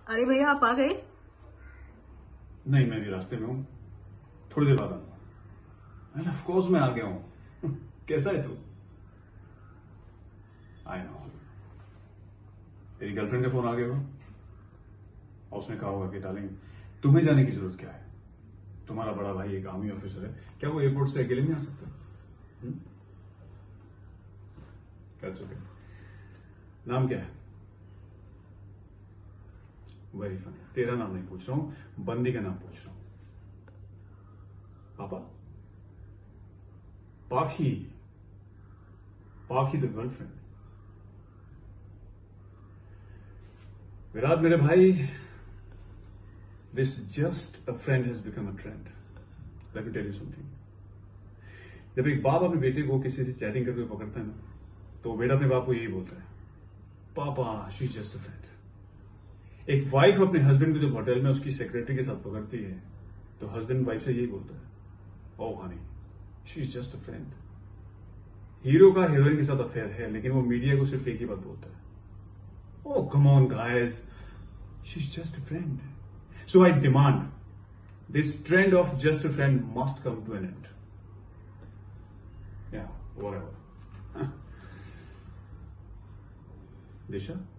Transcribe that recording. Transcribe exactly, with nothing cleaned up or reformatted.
अरे भैया आप आ गए? नहीं, मैं भी रास्ते में हूँ, थोड़ी देर बाद आऊंगा। ऑफ कोर्स मैं आ गया हूँ। कैसा है तू? आई नो, तेरी गर्लफ्रेंड का फोन आ गया होगा और उसने कहा होगा कि डार्लिंग तुम्हें जाने की जरूरत क्या है, तुम्हारा बड़ा भाई एक आर्मी ऑफिसर है, क्या वो एयरपोर्ट से अकेले नहीं आ सकता? That's okay. नाम क्या है? Very funny. तेरा नाम नहीं पूछ रहा हूं, बंदी का नाम पूछ रहा हूं। पापा? पाखी? पाखी द गर्लफ्रेंड? विराट मेरे भाई, this just a friend has become a trend. Let me tell you something. जब एक बाप अपने बेटे को किसी से चैटिंग करते हुए पकड़ता है ना, तो बेटा अपने बाप को यही बोलता है, पापा she is just a friend. एक वाइफ अपने हस्बैंड को जब होटल में उसकी सेक्रेटरी के साथ पकड़ती है, तो हस्बैंड वाइफ से यही बोलता है, oh honey she is just a friend. Hero का हीरोइन के साथ अफेयर है, लेकिन वो मीडिया को सिर्फ एक ही बात बोलता है, oh come on guys, she is just a friend. So I demand this trend of just a friend must come to an end. या व्हाटएवर। दिशा